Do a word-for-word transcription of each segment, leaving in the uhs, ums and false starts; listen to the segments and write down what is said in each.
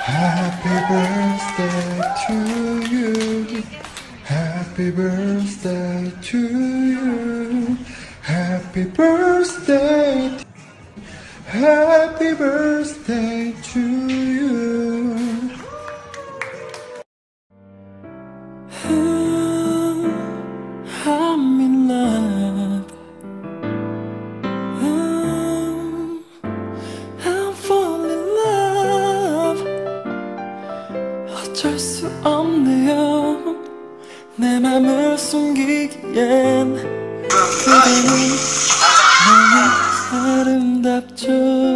Happy birthday to you. Happy birthday to you. Happy birthday. Happy birthday to you. I'm in love. I'm falling in love. 어쩔 수 없네요. 내 맘을 숨기기엔 그대는 너무 아름답죠.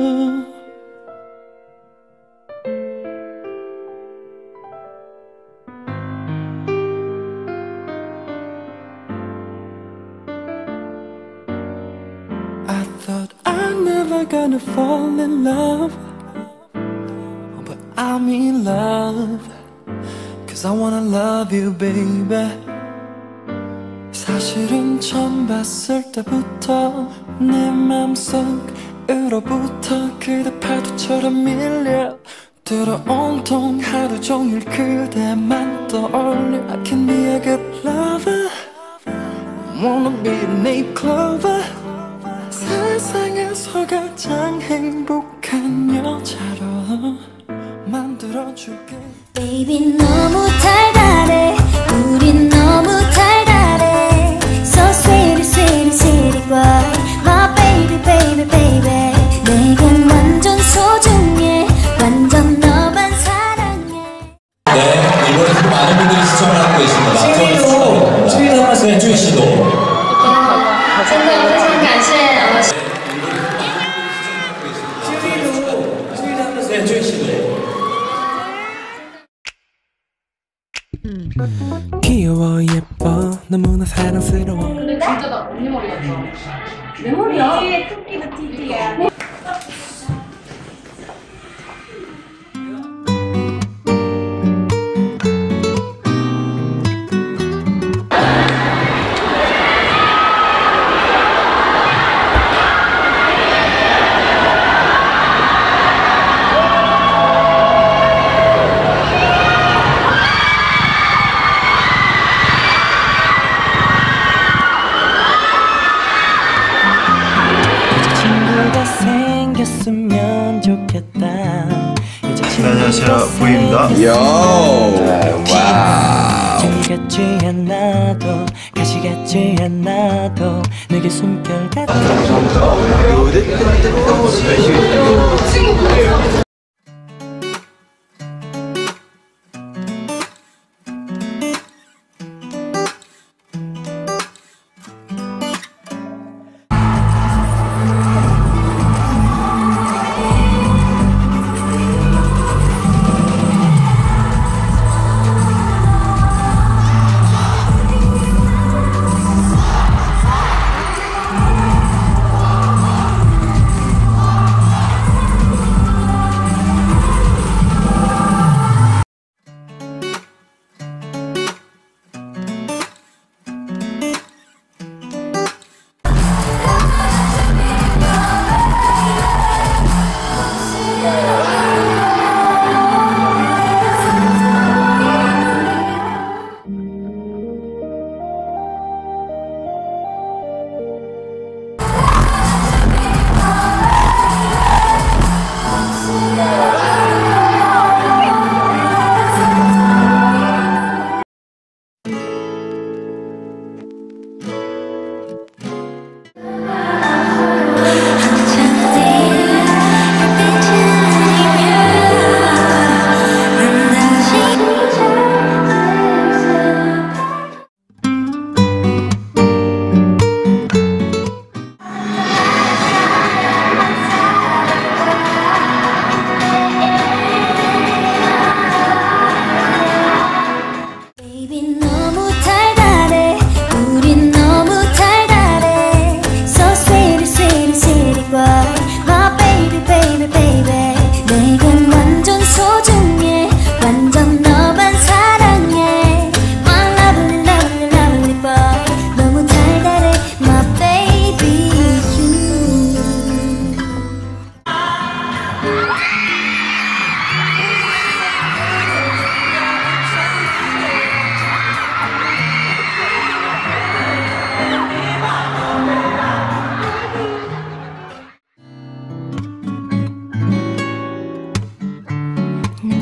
I thought I'm never gonna fall in love, but I'm in love. Cause I wanna love you, baby. 사실은 처음 봤을 때부터 내 맘속으로부터 그대 파도처럼 밀려 들어 온통 하루 종일 그대만 떠올려. I can be a good lover, wanna be a nape clover. 세상에서 가장 행복한 여자로 만들어줄게. Baby 너무 달달해. 우린 너무 달달해. So sweet, sweet, sweet boy. My baby, baby, baby. 내겐 완전 소중해. 완전 너만 사랑해. 네, 이번에도 많은 분들이 시청을 하고 계십니다. 시민도 시민 하면서 주희 씨도. 真的非常感谢呃 네, 주희 씨도. 귀여워 예뻐 너무나 사랑스러워. 근데 진짜 나 언니 머리 같아. 내 머리야? 뒤에 토끼는 티티야. 생겼으면 좋겠다. 안녕하세요, 부입니다. 요, 와우. 정 같지 않아도 가시 같지 않아도 내게 숨결 같아.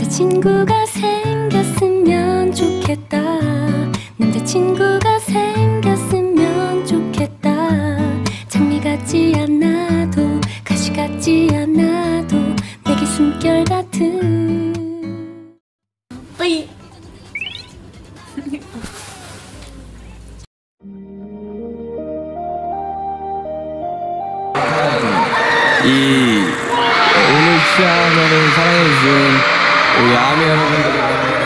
남자친구가 생겼으면 좋겠다. 남자친구가 생겼으면 좋겠다. 장미 같지 않아도 가시 같지 않아도 내게 숨결 같은 뿌이. 이 오늘 취하면은 사랑해주신 우리 아미 여러분들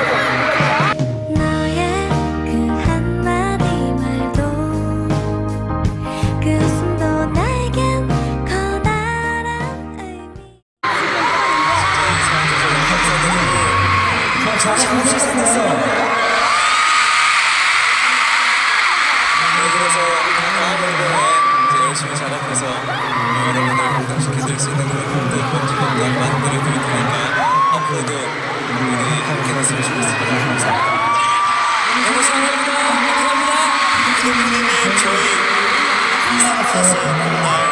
너의 그 한마디 말도 그 웃음도 나에겐 커다란 의미. 열심히 작업해서 여러분을 감동시켜드릴 수 있는 그런 편집을 만들어드릴 테니까 앞으로도 우리 함께 했으면 좋겠습니다. 감사합니다. 너무 사랑합니다. 감사합니다. 피디님이 저희 사랑하세요.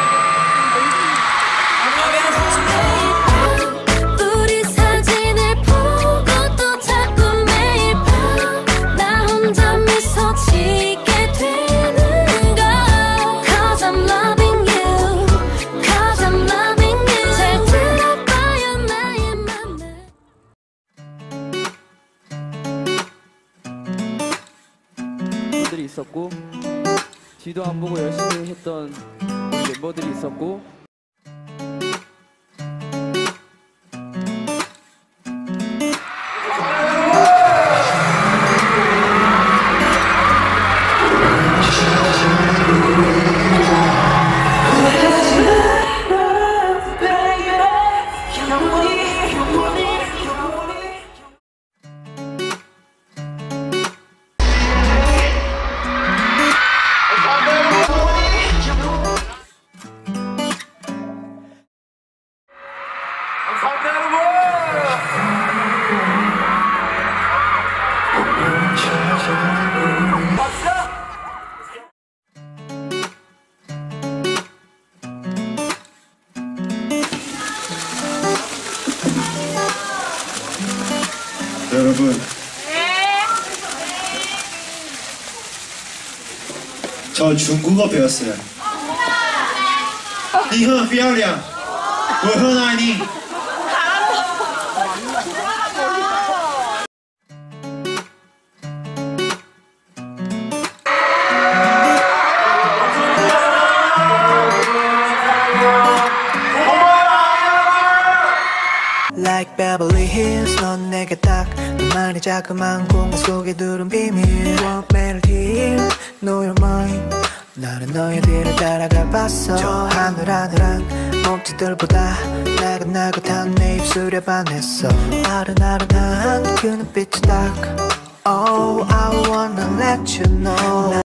우리 사진을 보고 또 자꾸 매일 밤 나 혼자 미소 짓게 되는 걸. Cause I'm loving you, cause I'm loving you. 잘 들어봐요 나의 맘을. 멤버들이 있었고 뒤도 안 보고 열심히 했던 우리 멤버들이 있었고 여러분, 저 중국어 배웠어요. 你很漂亮，我很爱你。 Like Beverly Hills 넌 내게 딱 너만의 자그마한 공간 속에 두른 비밀 One melody Know your mind 나는 너의 뒤를 따라가 봤어 저 하늘하늘한 몸짓들보다 나긋나긋한 내 입술에 반했어 아른아른한 그 눈빛이 딱 Oh I wanna let you know